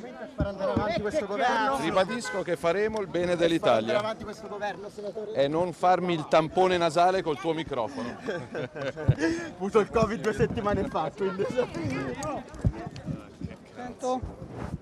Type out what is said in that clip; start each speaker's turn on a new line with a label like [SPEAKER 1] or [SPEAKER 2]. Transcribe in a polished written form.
[SPEAKER 1] per andare avanti questo governo.
[SPEAKER 2] Ribadisco che faremo il bene dell'Italia e non farmi il tampone nasale col tuo microfono.
[SPEAKER 1] Ho avuto il Covid 2 settimane fa, quindi...